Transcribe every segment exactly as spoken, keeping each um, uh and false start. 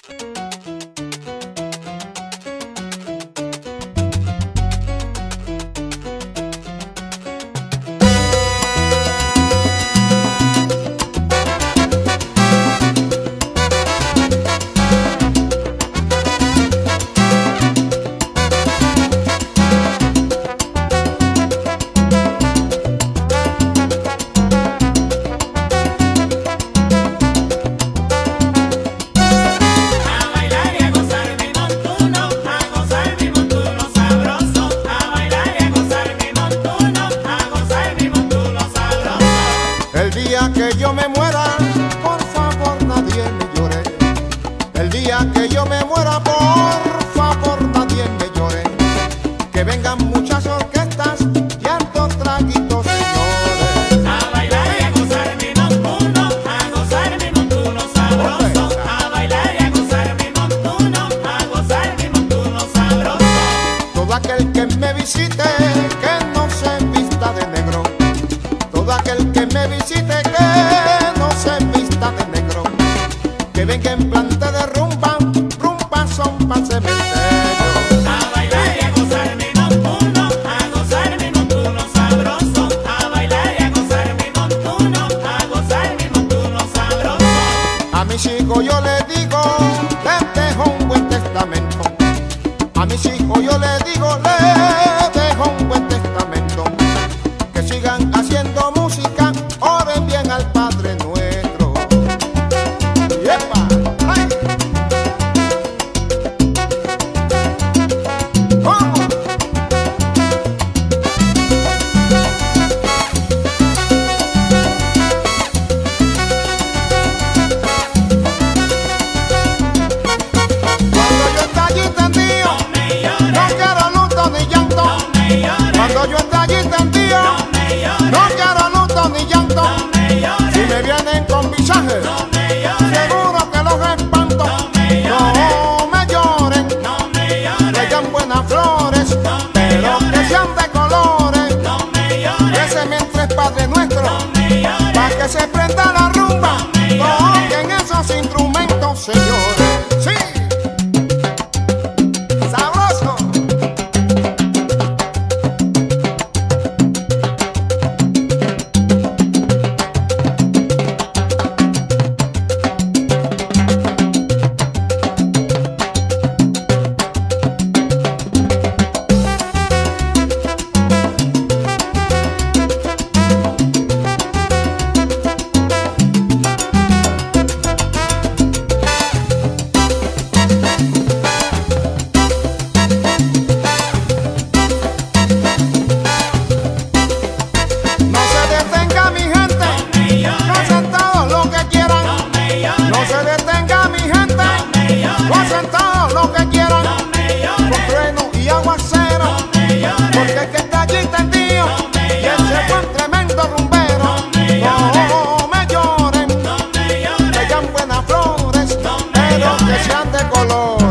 Que yo me muera, por favor nadie me llore. El día que yo me muera, por favor nadie me llore. Que vengan muchas orquestas y hartos traguitos, señores. A bailar y a gozar mi montuno, a gozar mi montuno sabroso. A bailar y a gozar mi montuno, a gozar mi montuno sabroso. Todo aquel que me visite, que no se vista de negro. Todo aquel que me visite, que no se vista de negro. Que venga en planta de rumba, rumba son pa'l cementerio. A bailar y a gozar mi montuno, a gozar mi montuno sabroso. A bailar y a gozar mi montuno, a gozar mi montuno sabroso. A mis hijos yo les digo, les dejo un buen testamento. A mis hijos yo les digo, les dejo un buen testamento. Que sigan haciendo música, oren bien al Padre Nuestro. ¡Yepa! ¡Ay! ¿Cómo? Cuando yo esté allí tendido, No me llores, no quiero luto ni llanto. no me llores, Cuando yo esté allí tendido, no me llores, no quiero luto ni llanto. no me llores, Si me vienen con visajes, no me llores, seguro que los espanto. no me llores, No me lloren, no me llores, traigan buenas flores, no me pero que llores, sean de colores. no me llores, Ese mientras es Padre Nuestro, no me llores, para que se prenda la rumba. No me llores. Toquen esos instrumentos, señores. Sí, sabroso. No se detenga mi gente, no me llores, no hacen todo lo que quieran. no me No llores, se detenga mi gente, no me no llores, hacen todo lo que quieran. no me Con llores, trueno y aguacero, no me llores, porque el que está allí tendido, no me y él se fue un tremendo rumbero. No me llores. No me lloren, no me llores, traigan buenas flores, No me pero que llores. sean de colores.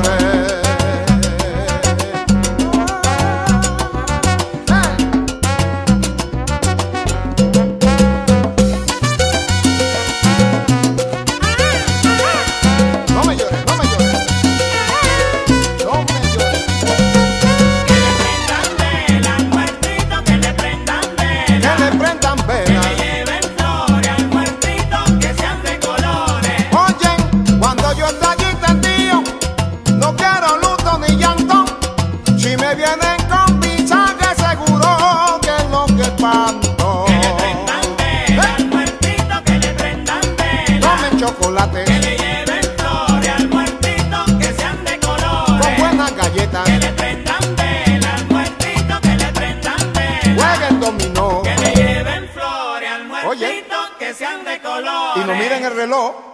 No me llores, no me llores, no me llores. que le prendan vela al muertito, que le prendan Que vela, le prendan que velas. le lleven flores al muertito, que sean de colores. Oyen, cuando yo esté allí tendido, no quiero luto ni llanto. Si me vienen con visaje, seguro que es lo que espanto. Que le prendan vela al muertito, que le prendan vela, Tomen chocolate que le lleven flores al muertito, que sean de con colores. buenas galletas, Que le prendan vela al muertito, que le prendan vela, jueguen dominó que le lleven flores al Oye. muertito, que sean de colores. y no miren el reloj.